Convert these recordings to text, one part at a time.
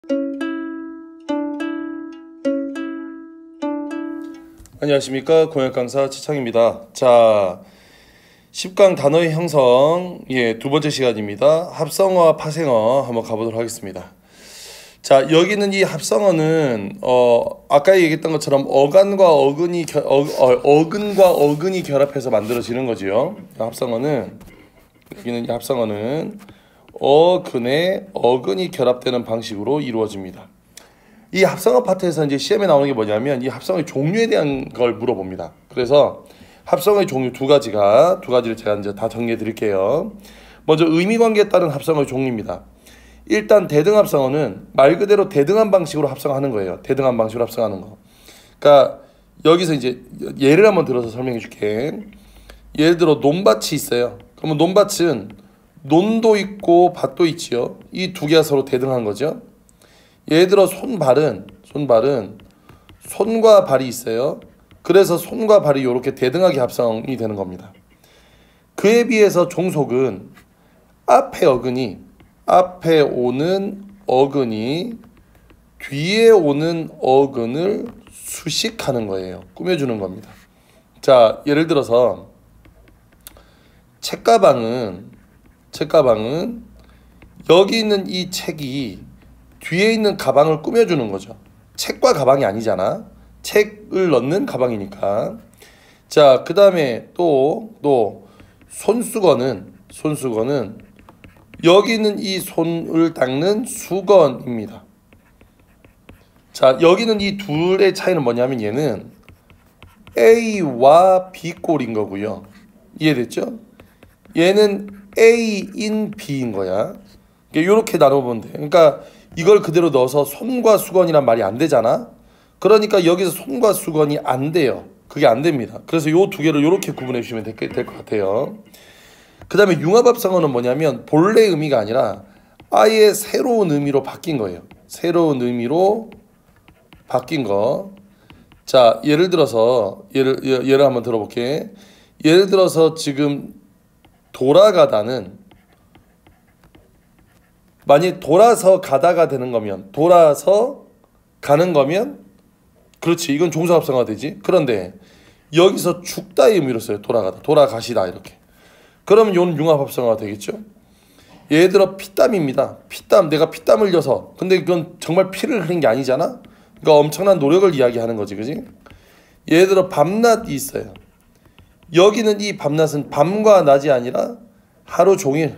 안녕하십니까, 공역 강사 최창입니다. 자, 10강 단어의 형성, 두 번째 시간입니다. 합성어와 파생어 한번 가보도록 하겠습니다. 자, 여기는 이 합성어는 아까 얘기했던 것처럼 어근과 어근이 결합해서 만들어지는 거지요. 합성어는, 여기는 이 합성어는 어근에 어근이 결합되는 방식으로 이루어집니다. 이 합성어 파트에서 이제 시험에 나오는 게 뭐냐면 이 합성어의 종류에 대한 걸 물어봅니다. 그래서 합성어의 종류 두 가지를 제가 이제 다 정리해 드릴게요. 먼저 의미관계에 따른 합성어의 종류입니다. 일단 대등합성어는 말 그대로 대등한 방식으로 합성하는 거예요. 대등한 방식으로 합성하는 거. 그러니까 여기서 이제 예를 한번 들어서 설명해 줄게. 예를 들어 논밭이 있어요. 그러면 논밭은 논도 있고 밭도 있지요. 이 두 개가 서로 대등한 거죠. 예를 들어 손발은 손과 발이 있어요. 그래서 손과 발이 이렇게 대등하게 합성이 되는 겁니다. 그에 비해서 종속은 앞에 오는 어근이 뒤에 오는 어근을 수식하는 거예요. 꾸며주는 겁니다. 자, 예를 들어서 책가방은 여기 있는 이 책이 뒤에 있는 가방을 꾸며주는 거죠. 책과 가방이 아니잖아. 책을 넣는 가방이니까. 자, 그 다음에 또 손수건은 여기 있는 이 손을 닦는 수건입니다. 자, 여기는 이 둘의 차이는 뭐냐면 얘는 A와 B 꼴인 거고요. 이해됐죠? 얘는 A인 B인 거야. 이렇게 나눠보면 돼. 그러니까 이걸 그대로 넣어서 손과 수건이란 말이 안 되잖아. 그러니까 여기서 손과 수건이 안 돼요. 그게 안 됩니다. 그래서 요 두 개를 이렇게 구분해 주시면 될 것 같아요. 그 다음에 융합합성어는 뭐냐면 본래 의미가 아니라 아예 새로운 의미로 바뀐 거예요. 새로운 의미로 바뀐 거. 자, 예를 들어서 예를 한번 들어볼게. 예를 들어서 지금 돌아가다는 만약 돌아서 가다가 되는 거면 돌아서 가는 거면 그렇지, 이건 종사합성어가 되지. 그런데 여기서 죽다의 의미로 써요. 돌아가시다 이렇게. 그러면 이건 융합합성어가 되겠죠. 예를 들어 피땀입니다. 내가 피땀 흘려서. 근데 이건 정말 피를 흘린 게 아니잖아. 그러니까 엄청난 노력을 이야기하는 거지, 그지? 예를 들어 밤낮이 있어요. 여기는 이 밤낮은 밤과 낮이 아니라 하루 종일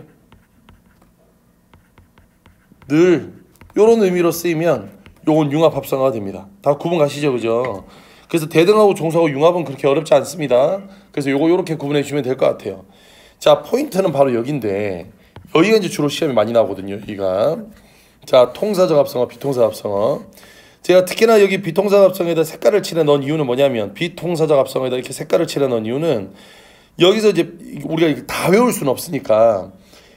늘 이런 의미로 쓰이면 요건 융합합성어가 됩니다. 다 구분 가시죠, 그죠? 그래서 대등하고 종속하고 융합은 그렇게 어렵지 않습니다. 그래서 요거 요렇게 구분해 주시면 될 것 같아요. 자, 포인트는 바로 여기인데 여기가 이제 주로 시험이 많이 나오거든요. 여기가. 자, 통사적 합성어, 비통사적 합성어. 제가 특히나 여기 비통사적 합성에다 색깔을 칠해 넣은 이유는 뭐냐면 비통사적 합성에다 이렇게 색깔을 칠해 넣은 이유는 여기서 이제 우리가 다 외울 수는 없으니까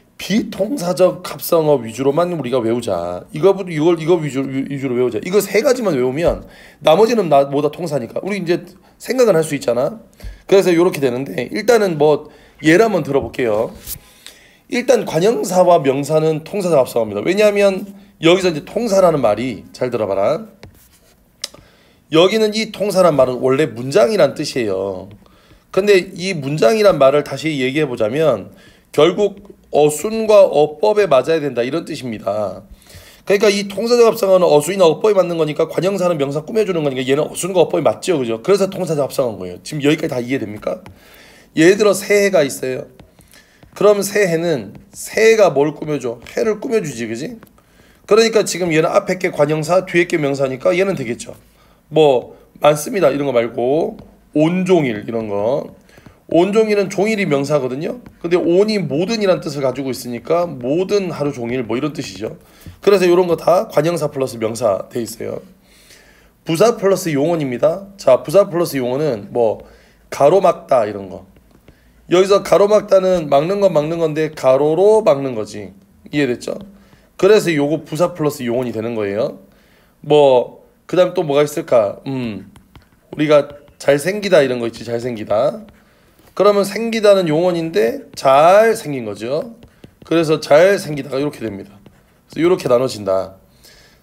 비통사적 합성어 위주로만 우리가 외우자. 이거 위주로 외우자. 이거 세 가지만 외우면 나머지는 뭐다 통사니까 우리 이제 생각은 할 수 있잖아. 그래서 이렇게 되는데 일단은 뭐 예를 한번 들어볼게요. 일단 관형사와 명사는 통사적 합성어입니다. 왜냐하면 여기서 이제 통사라는 말이 잘 들어봐라. 여기는 이 통사란 말은 원래 문장이란 뜻이에요. 근데 이 문장이란 말을 다시 얘기해 보자면 결국 어순과 어법에 맞아야 된다 이런 뜻입니다. 그러니까 이 통사적 합성어는 어순이나 어법에 맞는 거니까 관형사는 명사 꾸며주는 거니까 얘는 어순과 어법에 맞죠, 그죠? 그래서 통사적 합성어인 거예요. 지금 여기까지 다 이해됩니까? 예를 들어 새해가 있어요. 그럼 새해는 새해가 뭘 꾸며줘? 해를 꾸며주지, 그지? 그러니까 지금 얘는 앞에 게 관형사, 뒤에 게 명사니까 얘는 되겠죠. 뭐 많습니다 이런 거 말고 온종일 이런 거. 온종일은 종일이 명사거든요. 근데 온이 모든이란 뜻을 가지고 있으니까 모든 하루 종일 뭐 이런 뜻이죠. 그래서 이런 거 다 관형사 플러스 명사 돼 있어요. 부사 플러스 용언입니다. 자, 부사 플러스 용언은 뭐 가로막다 이런 거. 여기서 가로막다는 막는 건 막는 건데 가로로 막는 거지. 이해됐죠? 그래서 요거 부사 플러스 용언이 되는 거예요. 뭐 그 다음 또 뭐가 있을까? 우리가 잘생기다 이런 거 있지. 잘생기다. 그러면 생기다는 용언인데 잘생긴 거죠. 그래서 잘생기다가 이렇게 됩니다. 그래서 이렇게 나눠진다.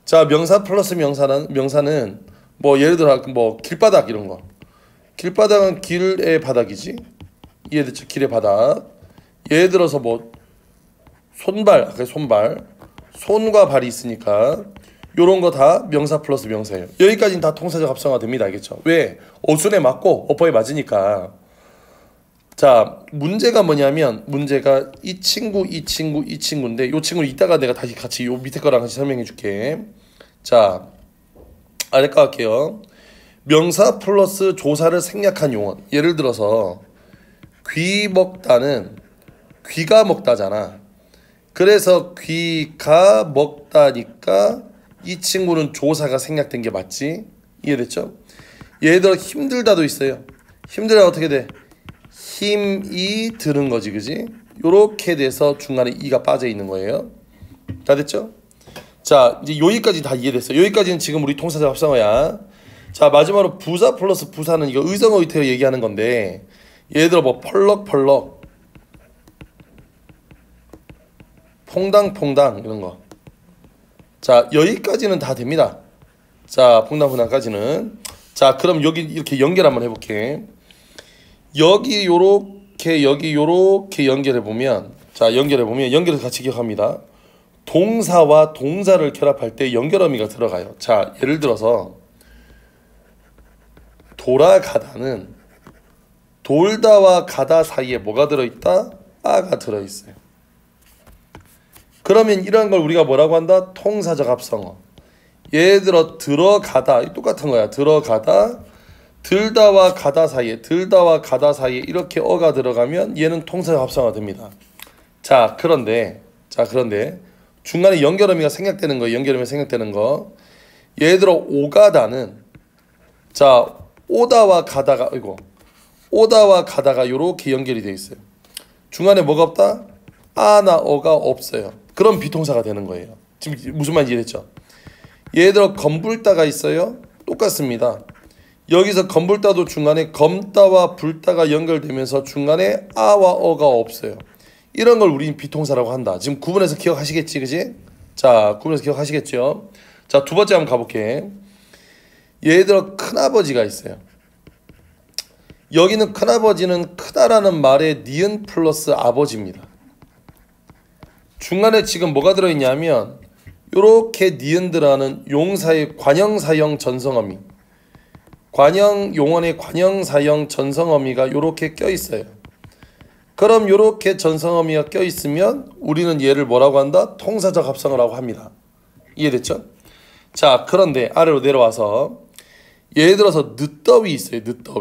자, 명사 플러스 명사는 뭐 예를 들어 뭐 길바닥 이런 거. 길바닥은 길의 바닥이지. 이해됐죠? 길의 바닥. 예를 들어서 뭐 손발, 아까 손발, 손과 발이 있으니까 요런 거 다 명사 플러스 명사예요. 여기까지는 다 통사적 합성화 됩니다. 알겠죠? 왜? 어순에 맞고 어법에 맞으니까. 자, 문제가 뭐냐면 문제가 이 친구인데 요 친구는 이따가 내가 다시 같이 요 밑에 거랑 같이 설명해 줄게. 자, 아래까 할게요. 명사 플러스 조사를 생략한 용언. 예를 들어서 귀 먹다는 귀가 먹다잖아. 그래서 귀가 먹다니까 이 친구는 조사가 생략된 게 맞지? 이해됐죠? 예를 들어 힘들다도 있어요. 힘들다 어떻게 돼? 힘이 드는 거지, 그지? 요렇게 돼서 중간에 이가 빠져 있는 거예요. 다 됐죠? 자, 이제 여기까지 다 이해됐어요. 여기까지는 지금 우리 통사적 합성어야. 자, 마지막으로 부사 플러스 부사는 이거 의성어휘태어 얘기하는 건데, 예를 들어 뭐 펄럭펄럭, 퐁당퐁당 이런 거. 자, 여기까지는 다 됩니다. 자, 퐁당퐁당까지는. 자, 그럼 여기 이렇게 연결 한번 해볼게. 여기 요렇게 여기 요렇게 연결해보면, 자, 연결해보면 연결해서 같이 기억합니다. 동사와 동사를 결합할 때 연결어미가 들어가요. 자, 예를 들어서 돌아가다는 돌다와 가다 사이에 뭐가 들어있다? 아가 들어있어요. 그러면 이런 걸 우리가 뭐라고 한다? 통사적 합성어. 예를 들어 들어가다, 똑같은 거야. 들어가다, 들다와 가다 사이에 이렇게 어가 들어가면 얘는 통사적 합성어가 됩니다. 자, 그런데 중간에 연결어미가 생략되는 거, 연결어미 생략되는 거. 예를 들어 오가다는, 자, 오다와 가다가 요렇게 연결이 되어 있어요. 중간에 뭐가 없다? 아나 어가 없어요. 그럼 비통사가 되는 거예요. 지금 무슨 말인지 이해됐죠? 예를 들어 검불다가 있어요. 똑같습니다. 여기서 검불다도 중간에 검다와 불다가 연결되면서 중간에 아와 어가 없어요. 이런 걸 우리는 비통사라고 한다. 지금 구분해서 기억하시겠지, 그지? 자, 구분해서 기억하시겠죠? 자, 두 번째 한번 가볼게. 예를 들어 큰아버지가 있어요. 여기는 큰아버지는 크다라는 말에 니은 플러스 아버지입니다. 중간에 지금 뭐가 들어있냐면 요렇게 니은 들어가는 용사의 관형사형 전성어미, 관형 용언의 관형사형 전성어미가 요렇게 껴있어요. 그럼 요렇게 전성어미가 껴있으면 우리는 얘를 뭐라고 한다? 통사적 합성어라고 합니다. 이해됐죠? 자, 그런데 아래로 내려와서 예를 들어서 늦더위 있어요.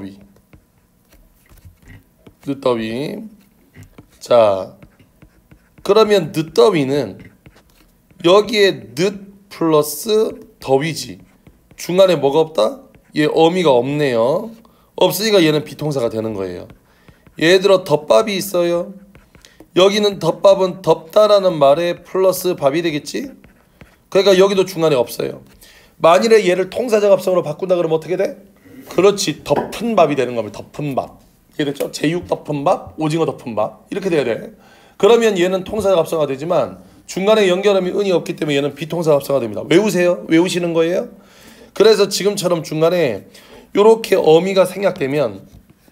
늦더위. 자, 그러면 늦더위는 여기에 늦 플러스 더위지. 중간에 뭐가 없다? 얘 어미가 없네요. 없으니까 얘는 비통사가 되는 거예요. 예를 들어 덮밥이 있어요. 여기는 덮밥은 덥다라는 말에 플러스 밥이 되겠지? 그러니까 여기도 중간에 없어요. 만일에 얘를 통사적 합성으로 바꾼다 그러면 어떻게 돼? 그렇지, 덮은 밥이 되는 겁니다. 덮은 밥. 이해됐죠? 제육 덮은 밥, 오징어 덮은 밥 이렇게 돼야 돼. 그러면 얘는 통사적 합성화 되지만 중간에 연결음이 은이 없기 때문에 얘는 비통사적 합성화 됩니다. 외우세요? 외우시는 거예요? 그래서 지금처럼 중간에 요렇게 어미가 생략되면,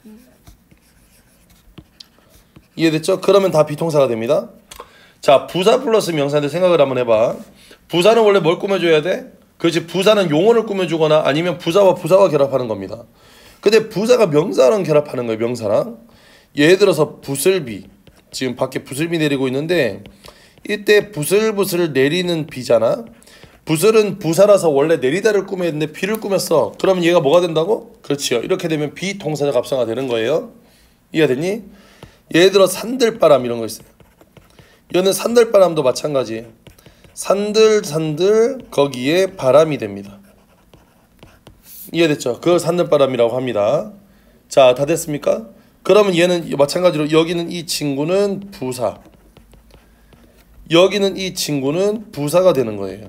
이해됐죠? 그러면 다 비통사가 됩니다. 자, 부사 플러스 명사인데 생각을 한번 해봐. 부사는 원래 뭘 꾸며줘야 돼? 그렇지, 부사는 용어를 꾸며주거나 아니면 부사와 결합하는 겁니다. 근데 부사가 명사랑 결합하는 거예요. 명사랑. 예를 들어서 부슬비, 지금 밖에 부슬비 내리고 있는데 이때 부슬부슬 내리는 비잖아. 부슬은 부사라서 원래 내리다를 꾸며야 되는데 비를 꾸몄어. 그러면 얘가 뭐가 된다고? 그렇지요. 이렇게 되면 비통사적 합성화 되는 거예요. 이해가 됐니? 예를 들어 산들바람 이런 거 있어요. 얘는 산들바람도 마찬가지예요. 산들 거기에 바람이 됩니다. 이해됐죠? 그걸 산들바람이라고 합니다. 자, 다 됐습니까? 그러면 얘는 마찬가지로 여기는 이 친구는 부사, 여기는 이 친구는 부사가 되는 거예요.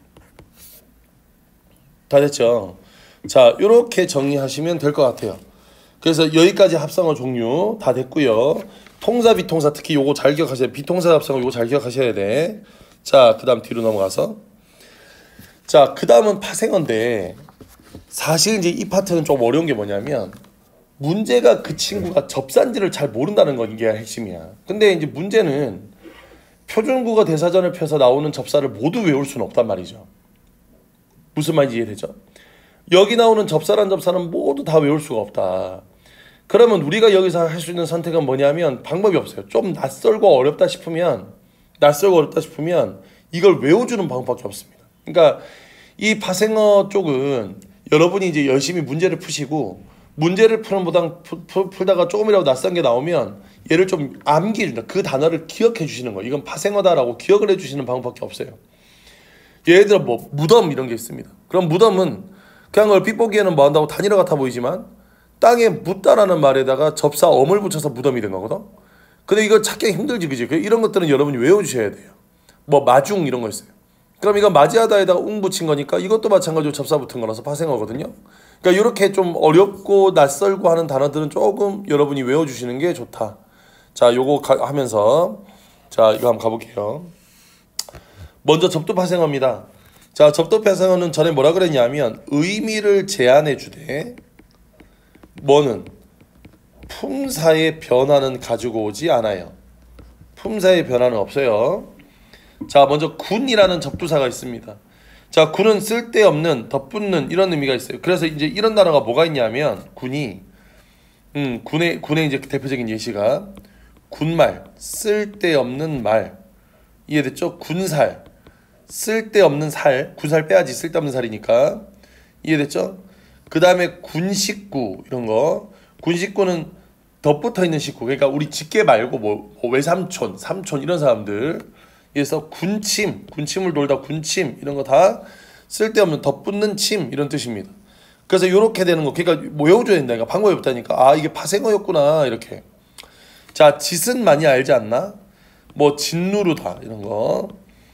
다 됐죠? 자, 이렇게 정리하시면 될 것 같아요. 그래서 여기까지 합성어 종류 다 됐고요. 통사, 비통사 특히 요거 잘 기억하셔야 돼. 비통사 합성어 요거 잘 기억하셔야 돼. 자, 그 다음 뒤로 넘어가서 자, 그 다음은 파생어인데 사실 이제 이 파트는 좀 어려운 게 뭐냐면 문제가 그 친구가 접산지를 잘 모른다는 건 이게 핵심이야. 근데 이제 문제는 표준국어 대사전을 펴서 나오는 접사를 모두 외울 수는 없단 말이죠. 무슨 말인지 이해되죠? 여기 나오는 접사란 접사는 모두 다 외울 수가 없다. 그러면 우리가 여기서 할 수 있는 선택은 뭐냐면 방법이 없어요. 좀 낯설고 어렵다 싶으면 이걸 외워주는 방법밖에 없습니다. 그러니까 이 파생어 쪽은 여러분이 이제 열심히 문제를 푸시고 문제를 풀다가 조금이라도 낯선 게 나오면 얘를 좀 암기해준다. 그 단어를 기억해 주시는 거예요. 이건 파생어다라고 기억을 해주시는 방법밖에 없어요. 예를 들어 뭐 무덤 이런 게 있습니다. 그럼 무덤은 그냥 얼핏 보기에는 뭐 한다고 단일화 같아 보이지만 땅에 묻다라는 말에다가 접사 엄을 붙여서 무덤이 된 거거든. 근데 이거 찾기 힘들지, 그지? 이런 것들은 여러분이 외워주셔야 돼요. 뭐 마중 이런 거 있어요. 그럼 이거 맞이하다에다가 웅 붙인 거니까 이것도 마찬가지로 접사 붙은 거라서 파생어거든요. 그러니까 이렇게 좀 어렵고 낯설고 하는 단어들은 조금 여러분이 외워주시는 게 좋다. 자, 요거 하면서 자, 이거 한번 가볼게요. 먼저 접두 파생어입니다. 자, 접두 파생어는 전에 뭐라 그랬냐면 의미를 제한해 주되 뭐는 품사의 변화는 가지고 오지 않아요. 품사의 변화는 없어요. 자, 먼저 군이라는 접두사가 있습니다. 자, 군은 쓸데없는, 덧붙는 이런 의미가 있어요. 그래서 이제 이런 단어가 뭐가 있냐면 군이 군의 이제 대표적인 예시가 군말, 쓸데없는 말. 이해됐죠? 군살, 쓸데없는 살, 군살 빼야지 쓸데없는 살이니까. 이해됐죠? 그 다음에 군식구 이런 거. 군식구는 덧붙어 있는 식구. 그러니까 우리 직계 말고 뭐 외삼촌, 삼촌 이런 사람들. 그래서 군침을 돌다 군침 이런 거 다 쓸데없는 덧붙는 침 이런 뜻입니다. 그래서 이렇게 되는 거. 그러니까 뭐 외워줘야 된다. 그러니까 방법이 없다니까. 아, 이게 파생어였구나 이렇게. 자, 짓은 많이 알지 않나? 뭐 짓누르다 이런 거.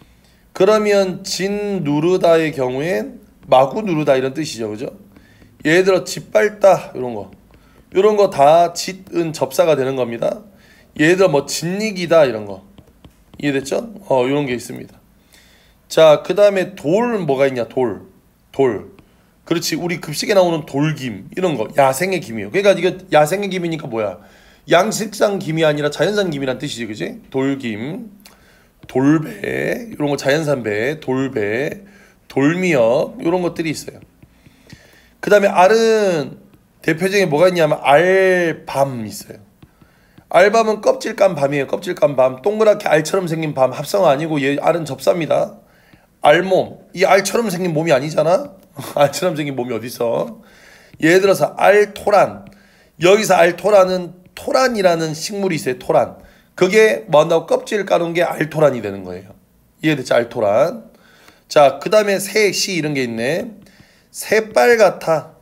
그러면 짓누르다의 경우엔 마구 누르다 이런 뜻이죠, 그죠? 예를 들어 짓밟다 이런 거 다 짓은 접사가 되는 겁니다. 예를 들어 뭐 짓이기다 이런 거. 이해됐죠? 이런 게 있습니다. 자, 그 다음에 돌 뭐가 있냐? 돌. 그렇지. 우리 급식에 나오는 돌김 이런 거 야생의 김이에요. 그러니까 이거 야생의 김이니까 뭐야? 양식상 김이 아니라 자연산 김이란 뜻이지, 그지? 돌김, 돌배 이런 거 자연산 배, 돌배, 돌미역 이런 것들이 있어요. 그 다음에 알은 대표적인 뭐가 있냐면 알밤 있어요. 알밤은 껍질 깐 밤이에요. 껍질 깐 밤. 동그랗게 알처럼 생긴 밤. 합성 아니고 얘 알은 접사입니다. 알몸. 이 알처럼 생긴 몸이 아니잖아. 알처럼 생긴 몸이 어딨어. 예를 들어서 알토란. 여기서 알토란은 토란이라는 식물이 있어요. 토란. 그게 뭐 한다고 껍질 까놓은 게 알토란이 되는 거예요. 이해됐죠? 알토란. 자, 그 다음에 새씨 이런 게 있네. 새빨 같아.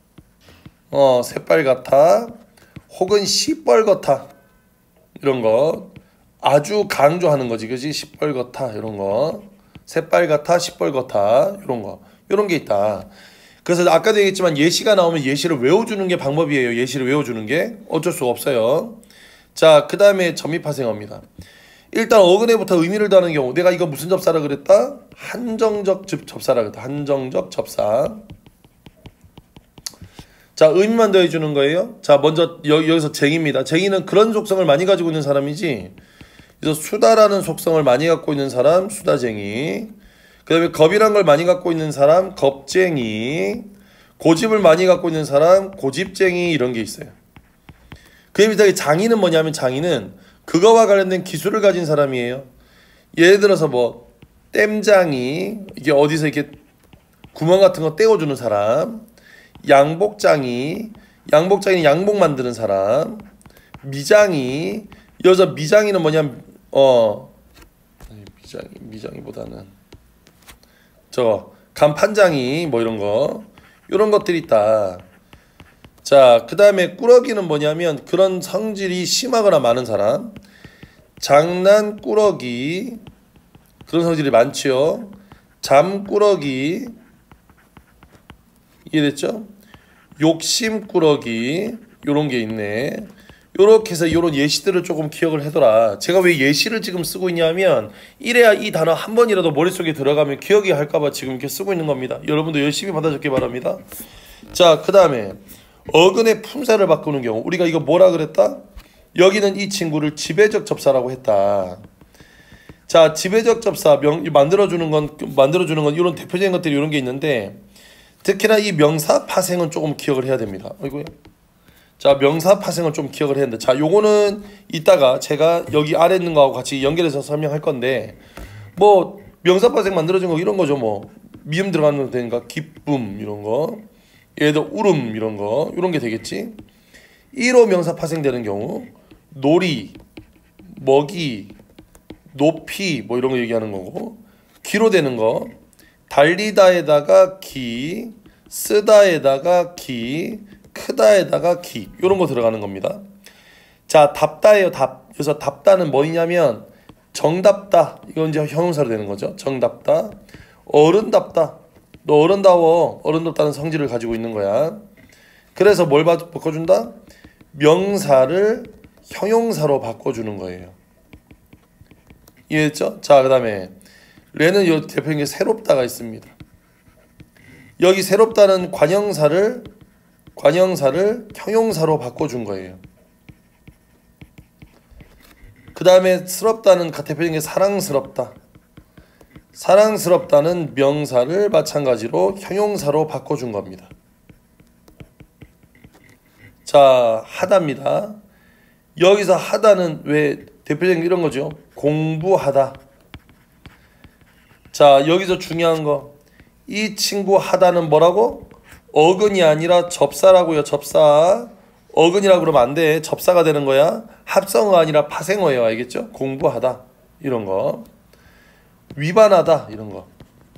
새빨 같아. 혹은 시뻘 같아. 이런 거 아주 강조하는 거지, 그지? 시뻘 같아 이런 거. 새빨 같아, 시뻘 같아 이런 거. 이런 게 있다. 그래서 아까도 얘기했지만 예시가 나오면 예시를 외워주는 게 방법이에요. 예시를 외워주는 게 어쩔 수가 없어요. 자, 그 다음에 점입파생어입니다. 일단 어근에부터 의미를 더하는 경우 내가 이거 무슨 접사라 그랬다? 한정적 접사라 그랬다. 한정적 접사. 자, 의미만 더해주는 거예요. 자, 먼저 여기서 쟁입니다. 쟁이는 그런 속성을 많이 가지고 있는 사람이지. 그래서 수다라는 속성을 많이 갖고 있는 사람 수다쟁이. 그 다음에 겁이란 걸 많이 갖고 있는 사람 겁쟁이. 고집을 많이 갖고 있는 사람 고집쟁이 이런 게 있어요. 그에 비슷하게 장인은 뭐냐면 장인은 그거와 관련된 기술을 가진 사람이에요. 예를 들어서 뭐 땜장이 이게 어디서 이렇게 구멍 같은 거 떼어주는 사람. 양복장이 양복 만드는 사람. 미장이 여기서 미장이는 뭐냐면 미장이보다는 저 간판장이 뭐 이런 것들이 있다. 자, 그 다음에 꾸러기는 뭐냐면 그런 성질이 심하거나 많은 사람. 장난꾸러기 그런 성질이 많지요. 잠꾸러기 이해됐죠? 욕심꾸러기 요런 게 있네. 요렇게 해서 요런 예시들을 조금 기억을 해둬라. 제가 왜 예시를 지금 쓰고 있냐면 이래야 이 단어 한 번이라도 머릿속에 들어가면 기억이 할까봐 지금 이렇게 쓰고 있는 겁니다. 여러분도 열심히 받아 적기 바랍니다. 자, 그 다음에 어근의 품사를 바꾸는 경우 우리가 이거 뭐라 그랬다? 여기는 이 친구를 지배적 접사라고 했다. 자, 지배적 접사 만들어주는 건 이런 대표적인 것들이 이런 게 있는데 특히나 이 명사 파생은 조금 기억을 해야 됩니다. 어이구야. 자, 명사 파생을 좀 기억을 해야 되는데 자, 요거는 이따가 제가 여기 아래 있는 거하고 같이 연결해서 설명할 건데 뭐 명사 파생 만들어진 거 이런 거죠. 뭐 미음 들어가는 거 되니까 기쁨 이런 거, 예를 들어 울음 이런 거 이런 게 되겠지. 1호 명사 파생되는 경우 놀이, 먹이, 높이 뭐 이런 거 얘기하는 거고, 기로 되는 거 달리다에다가 기, 쓰다에다가 기, 크다에다가 기 이런 거 들어가는 겁니다. 자, 답다예요. 답. 그래서 답다는 뭐냐면 정답다. 이건 이제 형용사로 되는 거죠. 정답다. 어른답다. 너 어른다워. 어른답다는 성질을 가지고 있는 거야. 그래서 뭘 바꿔준다? 명사를 형용사로 바꿔주는 거예요. 이해했죠? 자, 그 다음에 레는 요 대표적인 게 새롭다가 있습니다. 여기 새롭다는 관형사를 형용사로 바꿔준 거예요. 그 다음에 스럽다는 대표적인 게 사랑스럽다. 사랑스럽다는 명사를 마찬가지로 형용사로 바꿔준 겁니다. 자, 하다입니다. 여기서 하다는 왜 대표적인 게 이런 거죠. 공부하다. 자, 여기서 중요한 거. 이 친구 하다는 뭐라고? 어근이 아니라 접사라고요. 접사. 어근이라고 그러면 안 돼. 접사가 되는 거야. 합성어 아니라 파생어예요. 알겠죠? 공부하다. 이런 거. 위반하다. 이런 거.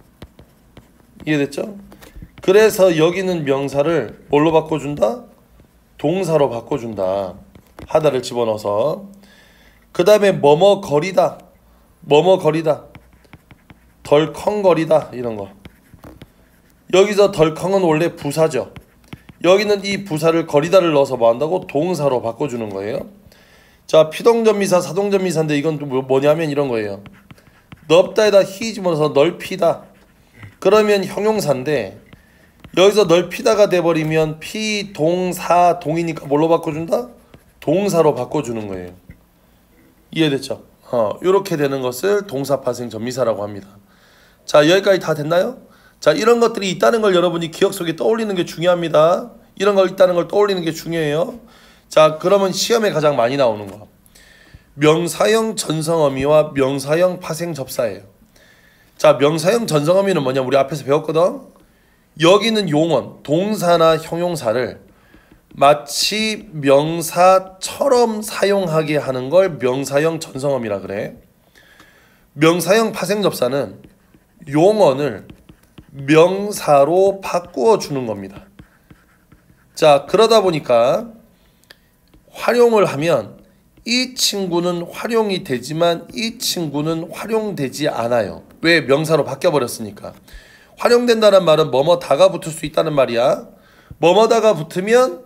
이해됐죠? 그래서 여기는 명사를 뭘로 바꿔준다? 동사로 바꿔준다. 하다를 집어넣어서. 그 다음에 뭐뭐거리다. 뭐뭐거리다. 덜컹거리다. 이런 거. 여기서 덜컹은 원래 부사죠. 여기는 이 부사를 거리다를 넣어서 뭐 한다고? 동사로 바꿔주는 거예요. 자, 피동전미사, 사동전미사인데 이건 뭐냐면 이런 거예요. 넓다에다 히 집어넣어서 넓히다. 그러면 형용사인데 여기서 넓히다가 돼버리면 피동사 동이니까 뭘로 바꿔준다? 동사로 바꿔주는 거예요. 이해됐죠? 이렇게 되는 것을 동사파생 전미사라고 합니다. 자, 여기까지 다 됐나요? 자, 이런 것들이 있다는 걸 여러분이 기억 속에 떠올리는 게 중요합니다. 이런 거 있다는 걸 떠올리는 게 중요해요. 자, 그러면 시험에 가장 많이 나오는 거. 명사형 전성어미와 명사형 파생 접사예요. 자, 명사형 전성어미는 뭐냐? 우리 앞에서 배웠거든. 여기는 용언, 동사나 형용사를 마치 명사처럼 사용하게 하는 걸 명사형 전성어미라 그래. 명사형 파생 접사는 용언을 명사로 바꾸어 주는 겁니다. 자, 그러다 보니까 활용을 하면 이 친구는 활용이 되지만 이 친구는 활용되지 않아요. 왜? 명사로 바뀌어버렸으니까. 활용된다는 말은 뭐뭐다가 붙을 수 있다는 말이야. 뭐뭐다가 붙으면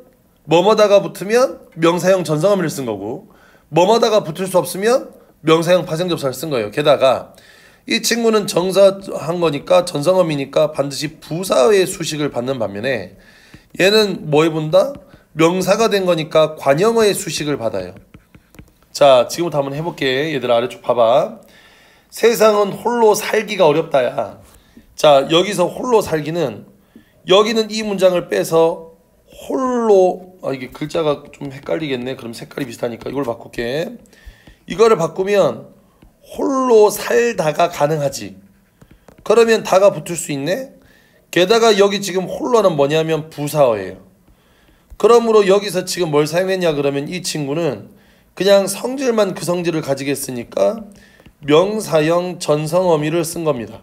명사형 전성어미를 쓴 거고, 뭐뭐다가 붙을 수 없으면 명사형 파생접사를 쓴 거예요. 게다가 이 친구는 정사한 거니까 전성어미니까 반드시 부사의 수식을 받는 반면에 얘는 뭐에 본다? 명사가 된 거니까 관형어의 수식을 받아요. 자, 지금부터 한번 해볼게. 얘들아, 아래쪽 봐봐. 세상은 홀로 살기가 어렵다야. 자, 여기서 홀로 살기는 여기는 이 문장을 빼서 홀로, 이게 글자가 좀 헷갈리겠네. 그럼 색깔이 비슷하니까 이걸 바꿀게. 이거를 바꾸면 홀로 살다가 가능하지. 그러면 다가 붙을 수 있네. 게다가 여기 지금 홀로는 뭐냐면 부사어예요. 그러므로 여기서 지금 뭘 사용했냐 그러면 이 친구는 그냥 성질만 그 성질을 가지겠으니까 명사형 전성어미를 쓴 겁니다.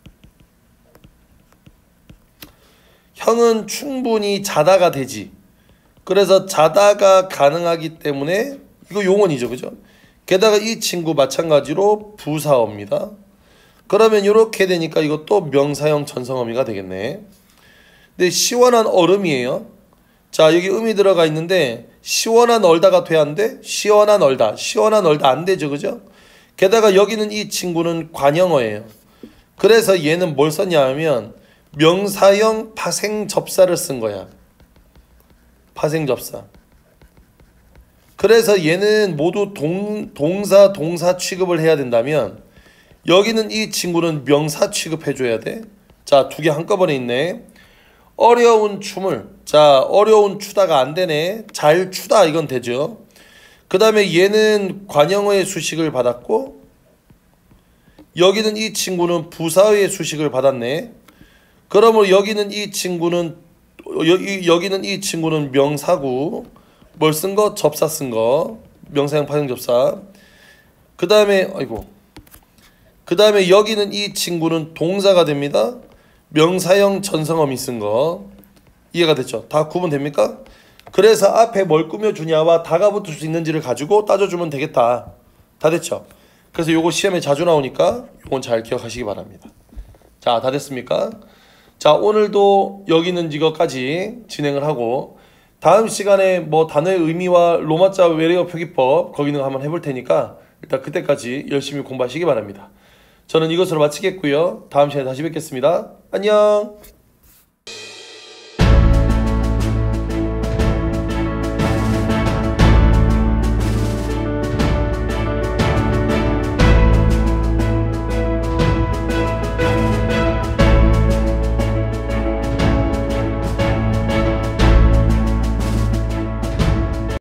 형은 충분히 자다가 되지. 그래서 자다가 가능하기 때문에 이거 용언이죠. 그죠? 게다가 이 친구 마찬가지로 부사어입니다. 그러면 이렇게 되니까 이것도 명사형 전성어미가 되겠네. 근데 시원한 얼음이에요. 자, 여기 음이 들어가 있는데 시원한 얼다가 돼야 안 돼? 시원한 얼다. 시원한 얼다 안 되죠. 그죠? 게다가 여기는 이 친구는 관형어예요. 그래서 얘는 뭘 썼냐 하면 명사형 파생접사를 쓴 거야. 파생접사. 그래서 얘는 모두 동사, 동사 취급을 해야 된다면 여기는 이 친구는 명사 취급해줘야 돼. 자, 두 개 한꺼번에 있네. 어려운 춤을. 자, 어려운 추다가 안 되네. 잘 추다 이건 되죠. 그 다음에 얘는 관형어의 수식을 받았고 여기는 이 친구는 부사의 수식을 받았네. 그러면 여기는 이 친구는 명사고 뭘 쓴 거? 접사 쓴 거. 명사형 파생접사. 그 다음에 여기는 이 친구는 동사가 됩니다. 명사형 전성어미 쓴 거. 이해가 됐죠? 다 구분 됩니까? 그래서 앞에 뭘 꾸며주냐와 다가 붙을 수 있는지를 가지고 따져주면 되겠다. 다 됐죠? 그래서 요거 시험에 자주 나오니까 요건 잘 기억하시기 바랍니다. 자, 다 됐습니까? 자, 오늘도 여기 있는 이거까지 진행을 하고 다음 시간에 뭐 단어의 의미와 로마자 외래어 표기법 거기는 한번 해볼 테니까 일단 그때까지 열심히 공부하시기 바랍니다. 저는 이것으로 마치겠고요. 다음 시간에 다시 뵙겠습니다. 안녕.